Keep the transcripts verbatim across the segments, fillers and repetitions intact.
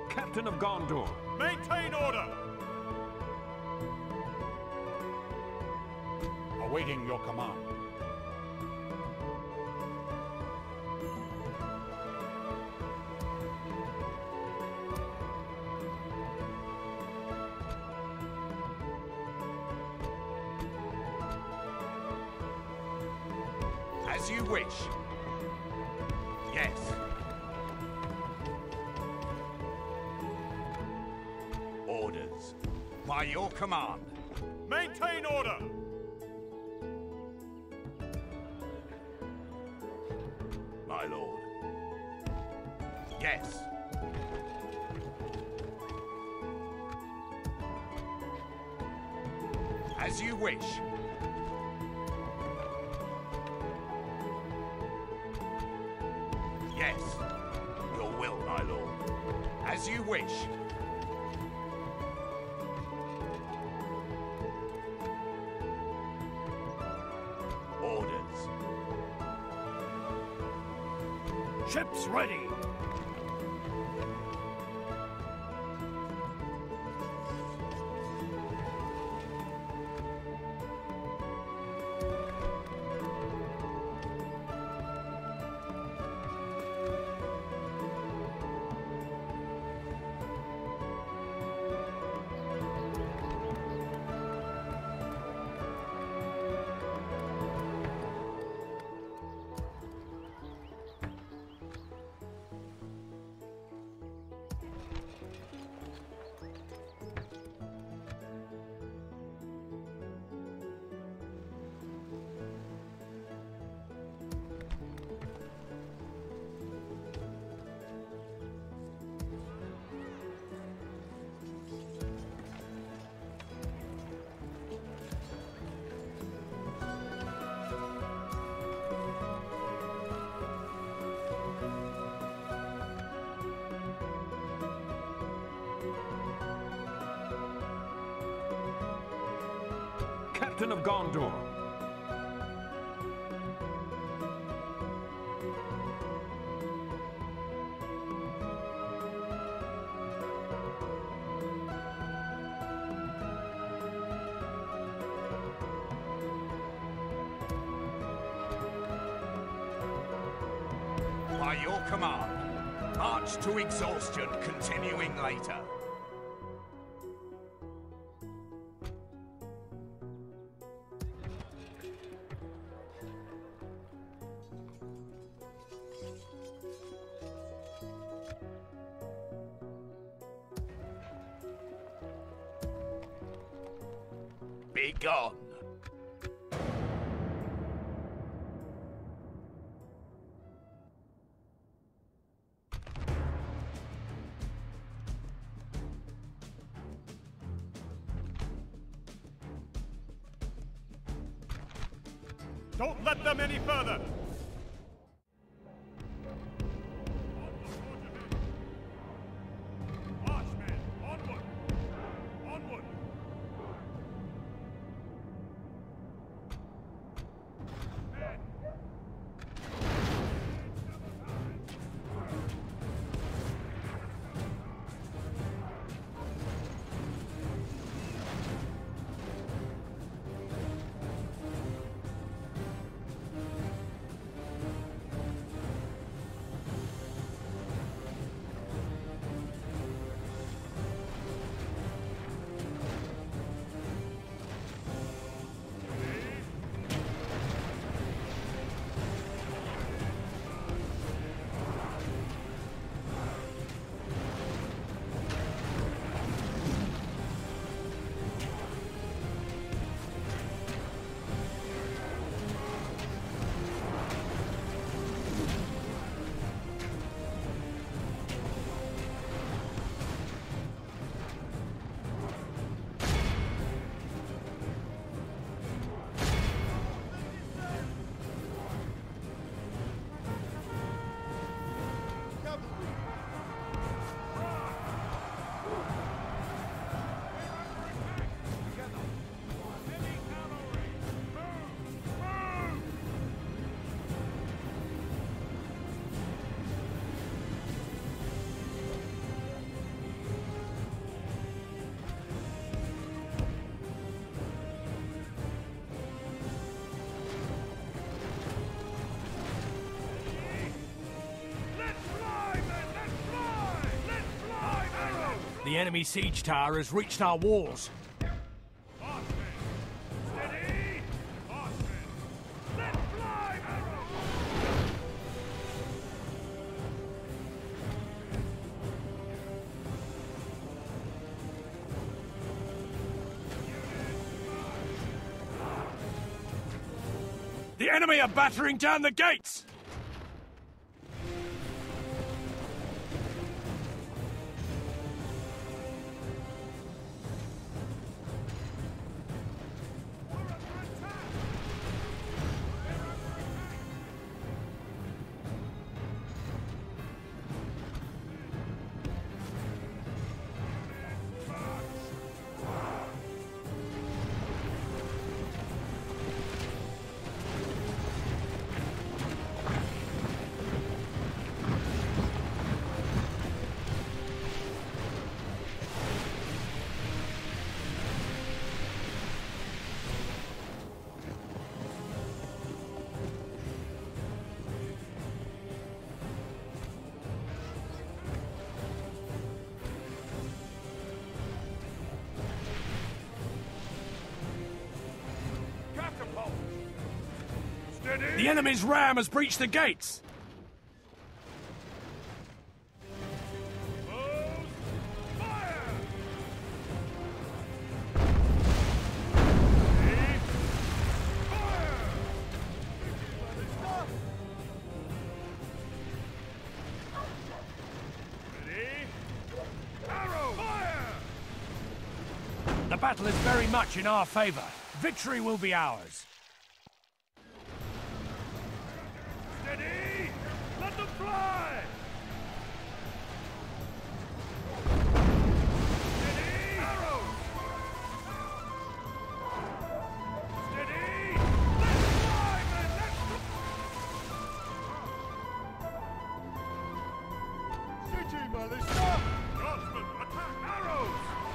Captain of Gondor. Maintain order! Awaiting your command. As you wish. Yes. Orders. By your command. Maintain order! My lord. Yes. As you wish. Yes. Your will, my lord. As you wish. Orders. Ships ready! Captain of Gondor. By your command. March to exhaustion, continuing later. Be gone. Don't let them any further! March, men! Onward! Onward! The enemy siege tower has reached our walls. Horsemen! Steady! Horsemen! Let fly, arrows! The enemy are battering down the gates! The enemy's ram has breached the gates! The battle is very much in our favor. Victory will be ours. Steady! Let them fly! Steady! Arrows! Steady! Let fly, men! Let fly! City ballista! Guardsmen, attack! Arrows!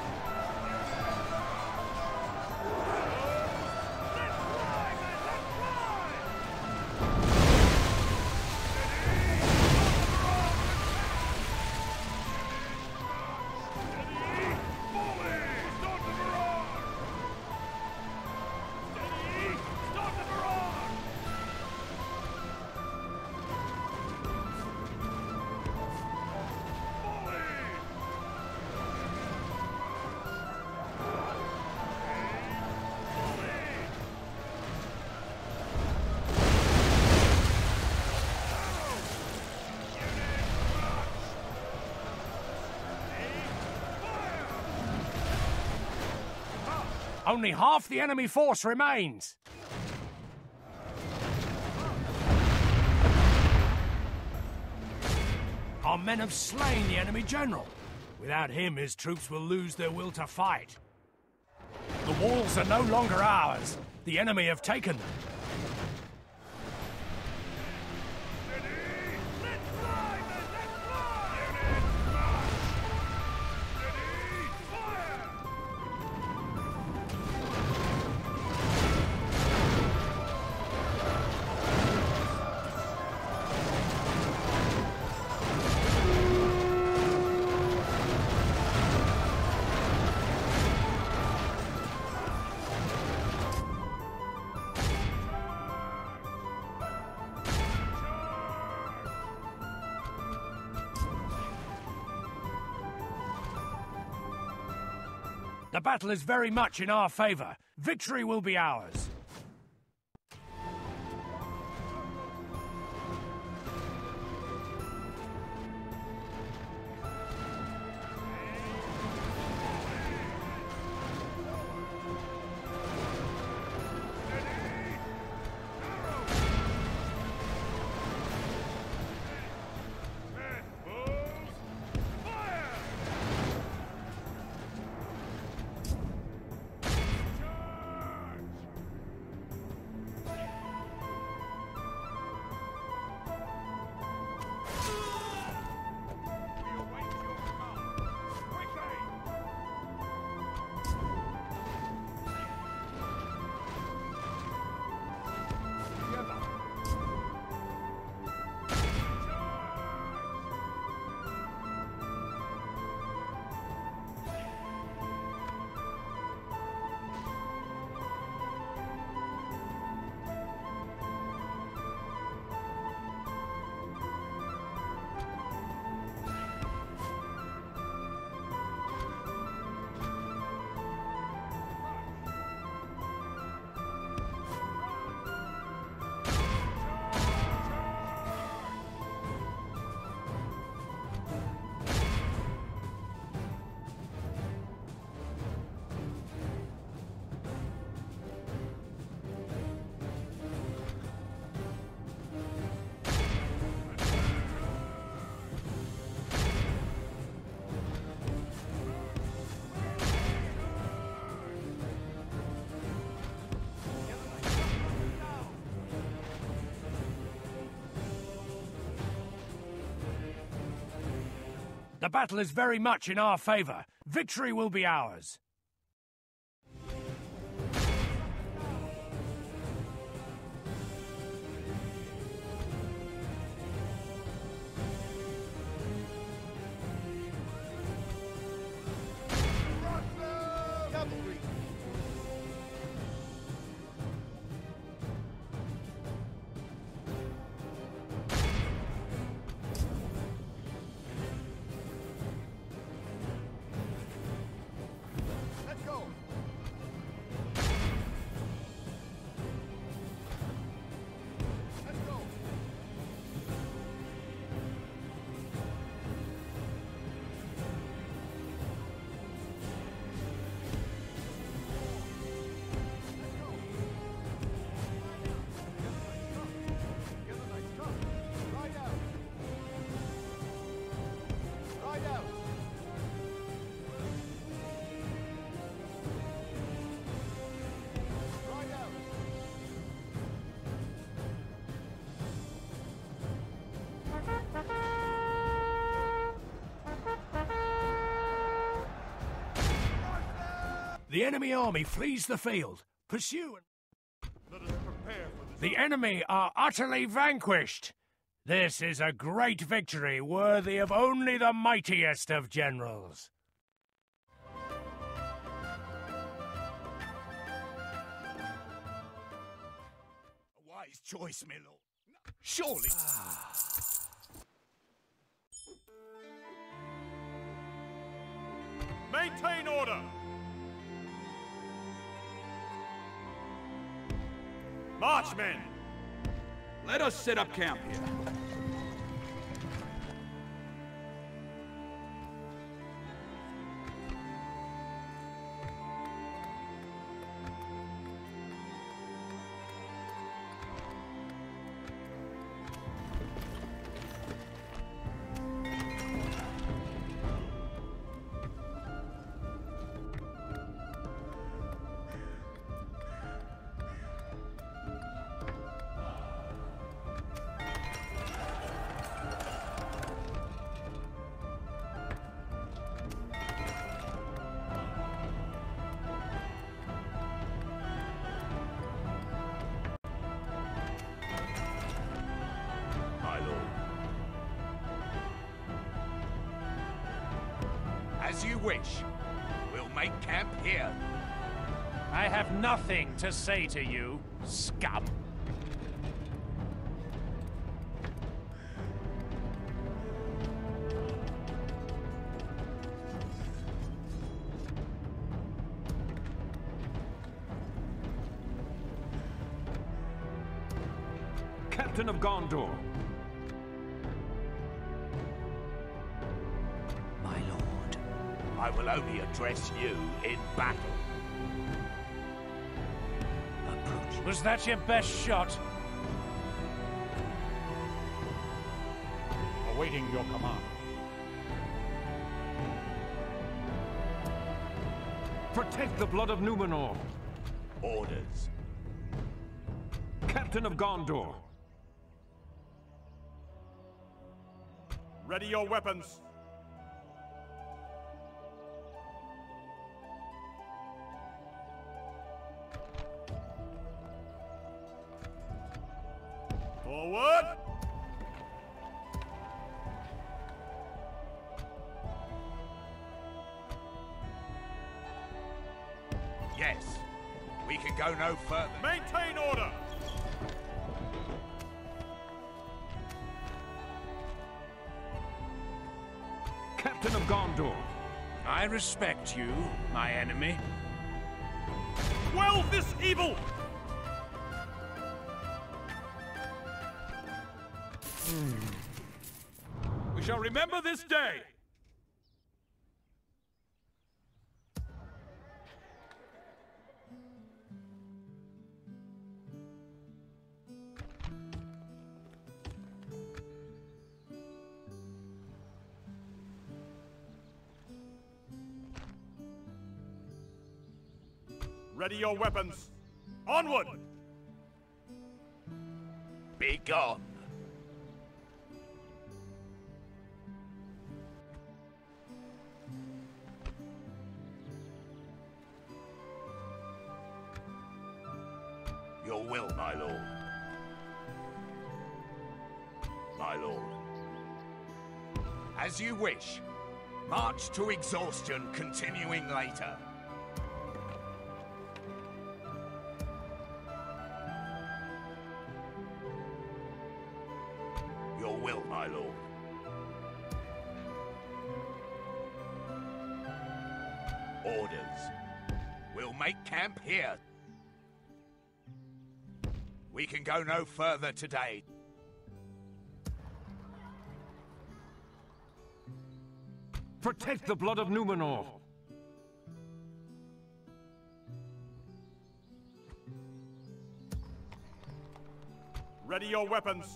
Only half the enemy force remains. Our men have slain the enemy general. Without him, his troops will lose their will to fight. The walls are no longer ours. The enemy have taken them. The battle is very much in our favor. Victory will be ours. The battle is very much in our favor. Victory will be ours. The enemy army flees the field. Pursue. Let us prepare for this. The enemy are utterly vanquished. This is a great victory worthy of only the mightiest of generals. A wise choice, my lord. Surely. Maintain order! March, men! Let us set up camp here. As you wish. We'll make camp here. I have nothing to say to you, scum. Captain of Gondor. My lord, I will only address you in battle. Approach. Was that your best shot? Awaiting your command. Protect the blood of Numenor. Orders. Captain of Gondor. Ready your weapons. Forward! Yes. We can go no further. Maintain order! Captain of Gondor. I respect you, my enemy. Quell this evil! We shall remember this day. Ready your weapons. Onward! Be gone. Your will, my lord. My lord. As you wish. March to exhaustion, continuing later. Your will, my lord. Orders. We'll make camp here. We can go no further today. Protect the blood of Numenor! Ready your weapons.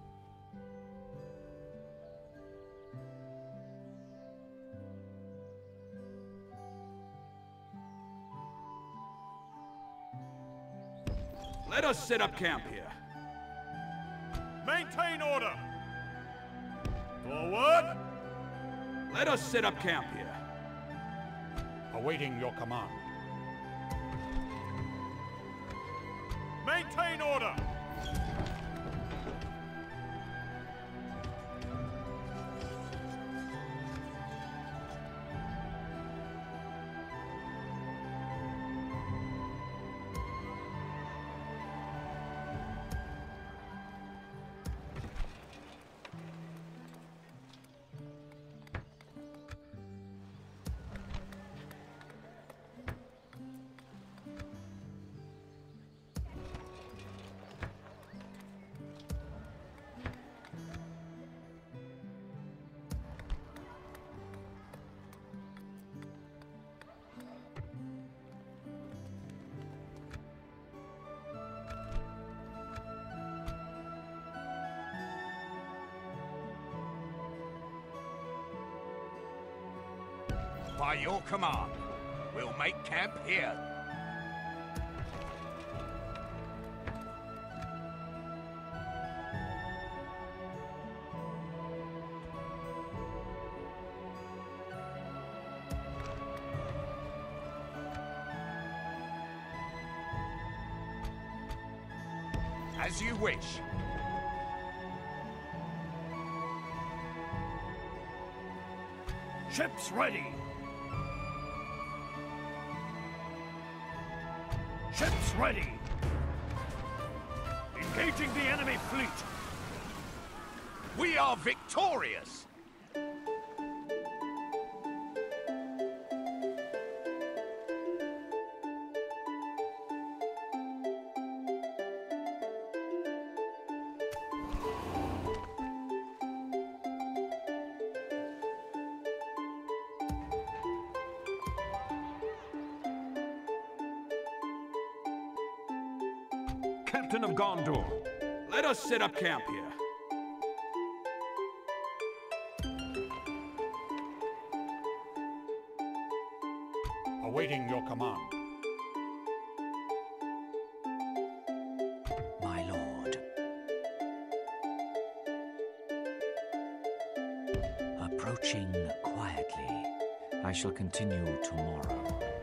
Let us set up camp here. Maintain order. Forward. Let us set up camp here. Awaiting your command. Maintain order. By your command, we'll make camp here. As you wish. Ships ready! Ships ready! Engaging the enemy fleet! We are victorious! Captain of Gondor! Let us set up camp here. Awaiting your command. My lord. Approaching quietly. I shall continue tomorrow.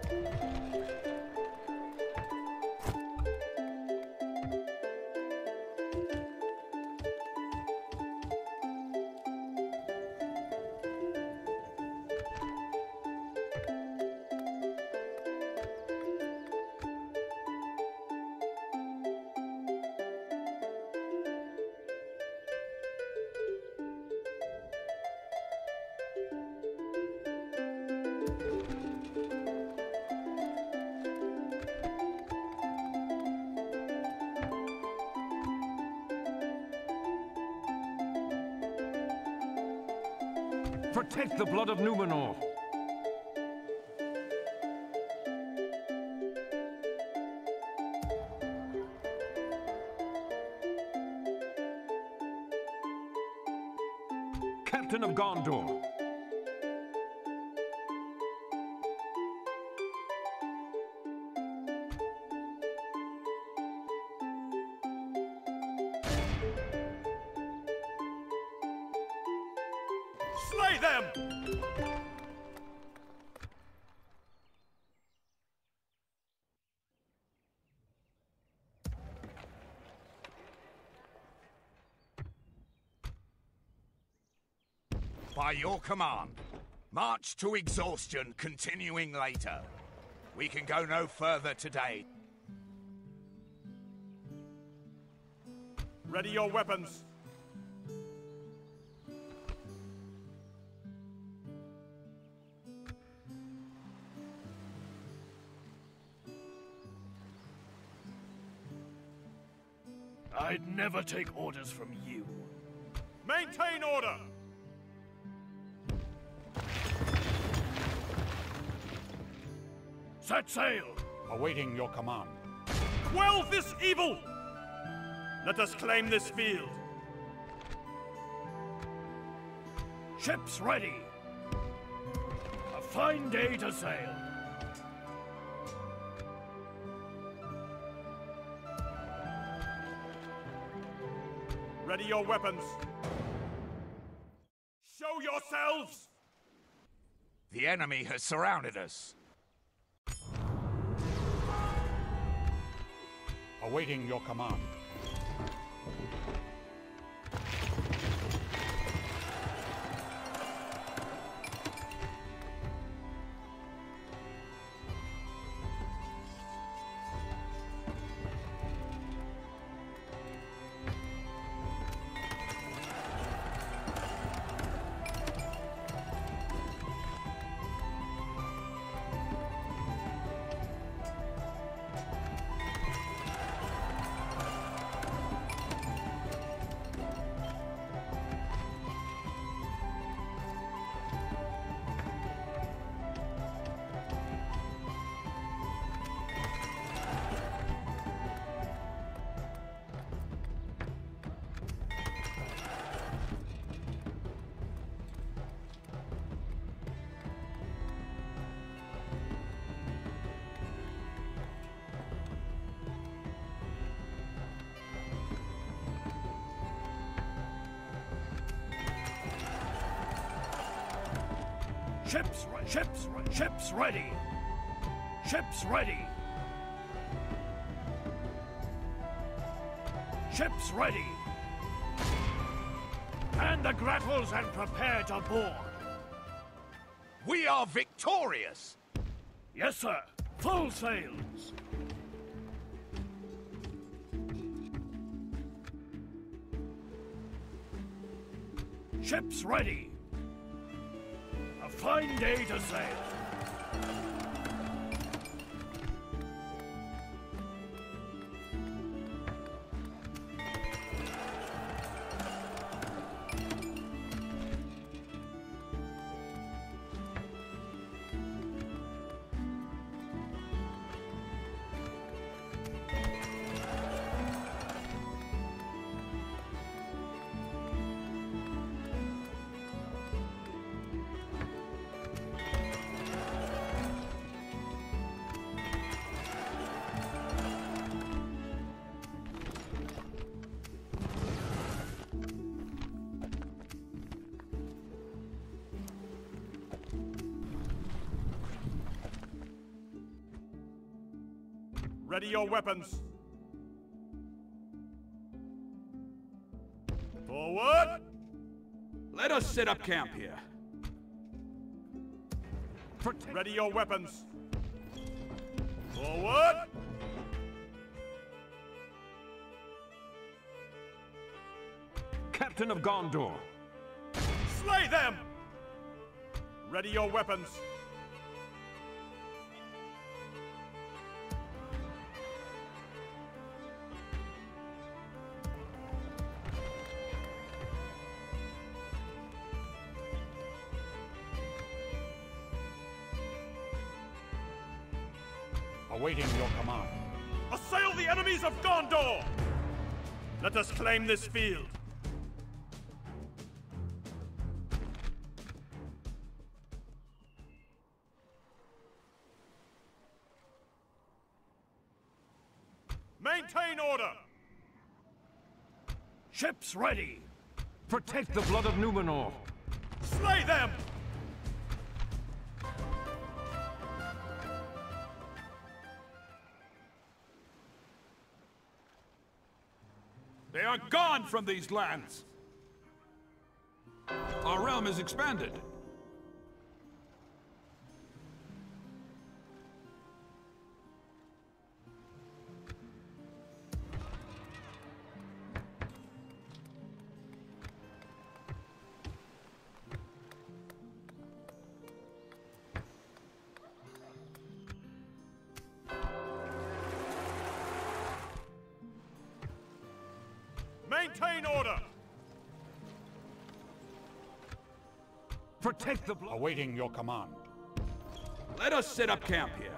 Protect the blood of Numenor! Captain of Gondor! Slay them! By your command. March to exhaustion, continuing later. We can go no further today. Ready your weapons. I'd never take orders from you. Maintain order! Set sail! Awaiting your command. Quell this evil! Let us claim this field. Ships ready! A fine day to sail. Ready your weapons. Show yourselves! The enemy has surrounded us. Awaiting your command. Ships, re ships, re ships ready. Ships ready. Ships ready. And the grapples and prepare to board. We are victorious! Yes, sir. Full sails. Ships ready. A fine day to sail. Ready your weapons. Forward! Let us set up camp here. Protect Ready your weapons. Forward! Captain of Gondor. Slay them! Ready your weapons. Awaiting your command. Assail the enemies of Gondor! Let us claim this field. Maintain order! Ships ready. Protect the blood of Numenor. Slay them! They are gone from these lands! Our realm realm is expanded. Maintain order! Protect the blood. Awaiting your command. Let us set up camp here.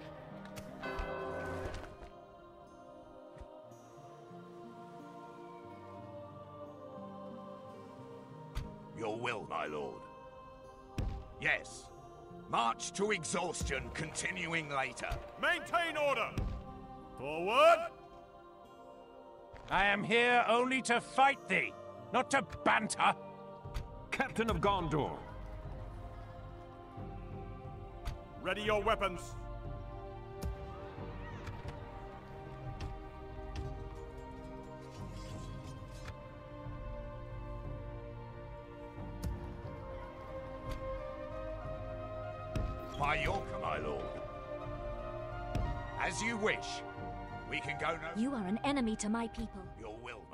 Your will, my lord. Yes. March to exhaustion, continuing later. Maintain order! Forward! I am here only to fight thee, not to banter. Captain of Gondor. Ready your weapons. By your command, my lord. As you wish. We can go no... You are an enemy to my people. Your will.